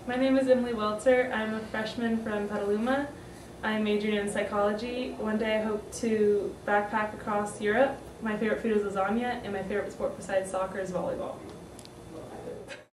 My name is Emily Welter. I'm a freshman from Petaluma. I'm majoring in psychology. One day I hope to backpack across Europe. My favorite food is lasagna, and my favorite sport besides soccer is volleyball.